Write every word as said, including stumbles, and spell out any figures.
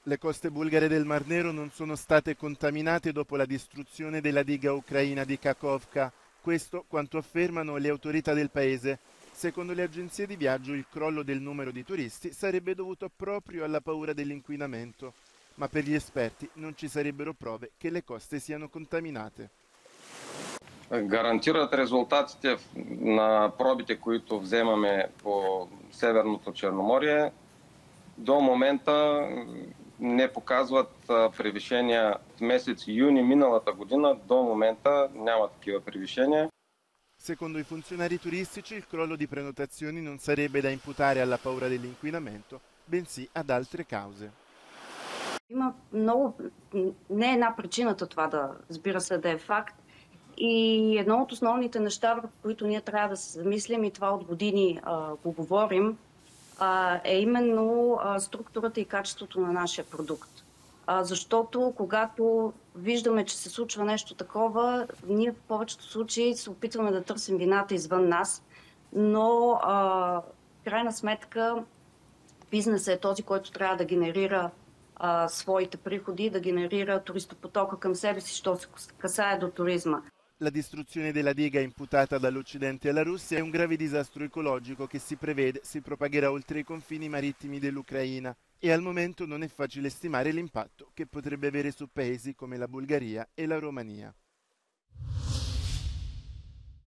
Le coste bulgare del Mar Nero non sono state contaminate dopo la distruzione della diga ucraina di Kakhovka. Questo quanto affermano le autorità del paese. Secondo le agenzie di viaggio il crollo del numero di turisti sarebbe dovuto proprio alla paura dell'inquinamento, ma per gli esperti non ci sarebbero prove che le coste siano contaminate. Гарантират резултатите на пробите, които вземаме по Северното Черноморие, до момента не показват превишения от месец юни миналата година. До момента няма такива превишения. Secondo i funzionari turistici il crollo di prenotazioni non sarebbe da imputare alla paura dell'inquinamento, bensì ad altre cause. Има много, не е една причината това да, разбира се, да е факт. И едно от основните неща, върху които ние трябва да се замислим, и това от години а, го говорим, а, е именно а, структурата и качеството на нашия продукт. А, защото когато виждаме, че се случва нещо такова, ние в повечето случаи се опитваме да търсим вината извън нас, но а, в крайна сметка бизнесът е този, който трябва да генерира а, своите приходи, да генерира туристопотока към себе си, що се касае до туризма. La distruzione della diga imputata dall'Occidente alla Russia è un grave disastro ecologico che si prevede si propagherà oltre i confini marittimi dell'Ucraina e al momento non è facile stimare l'impatto che potrebbe avere su paesi come la Bulgaria e la Romania.